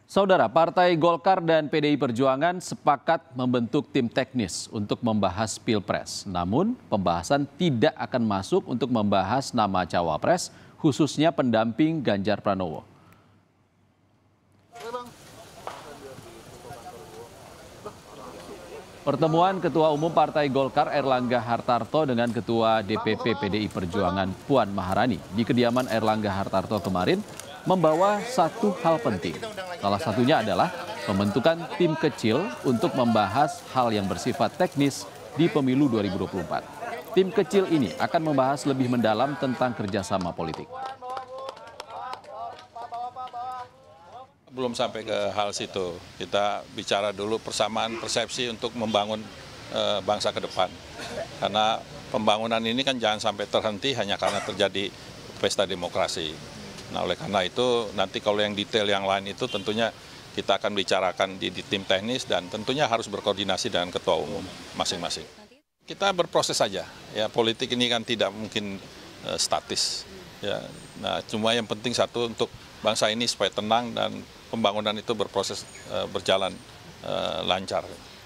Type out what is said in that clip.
Saudara, Partai Golkar dan PDI Perjuangan sepakat membentuk tim teknis untuk membahas Pilpres. Namun, pembahasan tidak akan masuk untuk membahas nama cawapres, khususnya pendamping Ganjar Pranowo. Pertemuan Ketua Umum Partai Golkar Erlangga Hartarto dengan Ketua DPP PDI Perjuangan Puan Maharani di kediaman Erlangga Hartarto kemarin membawa satu hal penting. Salah satunya adalah pembentukan tim kecil untuk membahas hal yang bersifat teknis di pemilu 2024. Tim kecil ini akan membahas lebih mendalam tentang kerjasama politik. Belum sampai ke hal situ. Kita bicara dulu persamaan persepsi untuk membangun bangsa ke depan. Karena pembangunan ini kan jangan sampai terhenti hanya karena terjadi pesta demokrasi. Nah, oleh karena itu nanti kalau yang detail yang lain itu tentunya kita akan bicarakan di tim teknis dan tentunya harus berkoordinasi dengan ketua umum masing-masing. Kita berproses saja. Ya, politik ini kan tidak mungkin statis. Ya, nah, cuma yang penting satu untuk bangsa ini supaya tenang dan pembangunan itu berproses berjalan lancar.